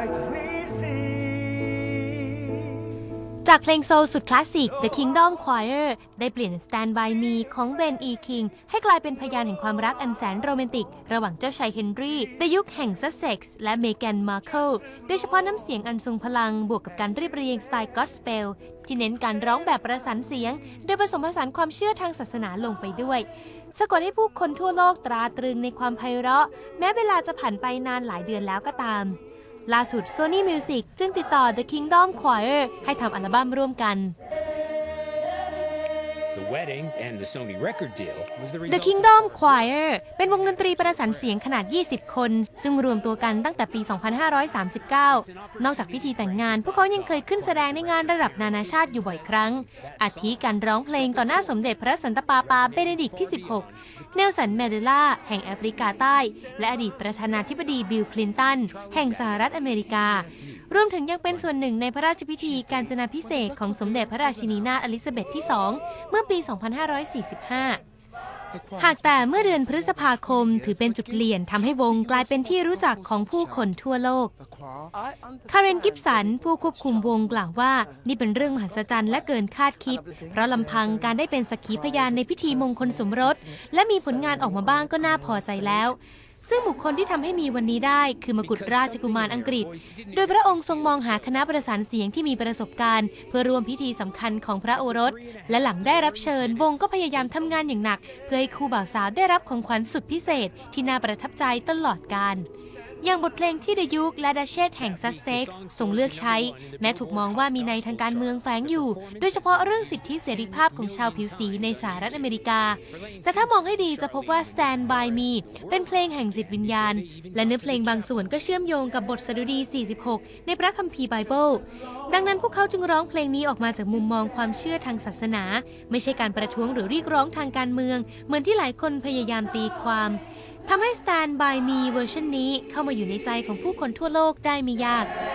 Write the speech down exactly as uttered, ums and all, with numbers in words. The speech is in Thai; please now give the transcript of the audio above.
จากเพลงโซลสุดคลาสสิก The Kingdom Choir ได้เปลี่ยน Stand By Me ของ Ben E. King ให้กลายเป็นพยานแห่งความรักอันแสนโรแมนติกระหว่างเจ้าชายเฮนรี่ในยุคแห่งซัสเซ็กซ์และเมแกน มาร์เคิลโดยเฉพาะน้ำเสียงอันทรงพลังบวกกับการเรียบเรียงสไตล์ก็สเปลที่เน้นการร้องแบบประสานเสียงโดยผสมผสานความเชื่อทางศาสนาลงไปด้วยสะกดให้ผู้คนทั่วโลกตราตรึงในความไพเราะแม้เวลาจะผ่านไปนานหลายเดือนแล้วก็ตามล่าสุด Sony Music จึงติดต่อ The Kingdom Choir ให้ทำอัลบั้มร่วมกัน The Kingdom Choir เป็นวงดนตรีประสานเสียงขนาด ยี่สิบ คน ซึ่งรวมตัวกันตั้งแต่ปี สองพันห้าร้อยสามสิบเก้า นอกจากพิธีแต่งงานพวกเขายังเคยขึ้นแสดงในงานระดับนานาชาติอยู่บ่อยครั้งอาทิการร้องเพลงต่อหน้าสมเด็จพระสันตะปาปาเบเนดิกต์ที่ สิบหก เนลสัน แมนเดลาแห่งแอฟริกาใต้และอดีตประธานาธิบดีบิล คลินตันแห่งสหรัฐอเมริการวมถึงยังเป็นส่วนหนึ่งในพระราชพิธีการจนาภิเษกของสมเด็จพระราชินีนาถอลิซาเบธที่ สอง เมื่อปี สองพันห้าร้อยสี่สิบห้า หากแต่เมื่อเดือนพฤษภาคมถือเป็นจุดเปลี่ยนทำให้วงกลายเป็นที่รู้จักของผู้คนทั่วโลกคาเรน กิบสันผู้ควบคุมวงกล่าวว่านี่เป็นเรื่องมหัศจรรย์และเกินคาดคิดเพราะลำพังการได้เป็นสักขีพยานในพิธีมงคลสมรสและมีผลงานออกมาบ้างก็น่าพอใจแล้วซึ่งบุคคลที่ทำให้มีวันนี้ได้คือมกุฎราชกุมารอังกฤษโดยพระองค์ทรงมองหาคณะประสานเสียงที่มีประสบการณ์เพื่อร่วมพิธีสำคัญของพระโอรสและหลังได้รับเชิญวงก็พยายามทำงานอย่างหนักเพื่อให้คู่บ่าวสาวได้รับของขวัญสุดพิเศษที่น่าประทับใจตลอดกาลอย่างบทเพลงที่เดยุคและดัชเชสแห่งซัสเซ็กซ์ทรงเลือกใช้แม้ถูกมองว่ามีในทางการเมืองแฝงอยู่โดยเฉพาะเรื่องสิทธิเสรีภาพของชาวผิวสีในสหรัฐอเมริกาแต่ถ้ามองให้ดีจะพบว่า Stand By Me เป็นเพลงแห่งจิตวิญญาณและเนื้อเพลงบางส่วนก็เชื่อมโยงกับบทสดุดี สี่สิบหก ในพระคัมภีร์ไบเบิลดังนั้นพวกเขาจึงร้องเพลงนี้ออกมาจากมุมมองความเชื่อทางศาสนาไม่ใช่การประท้วงหรือเรียกร้องทางการเมืองเหมือนที่หลายคนพยายามตีความทำให้ Stand By Me เวอร์ชันนี้เข้ามาอยู่ในใจของผู้คนทั่วโลกได้ไม่ยาก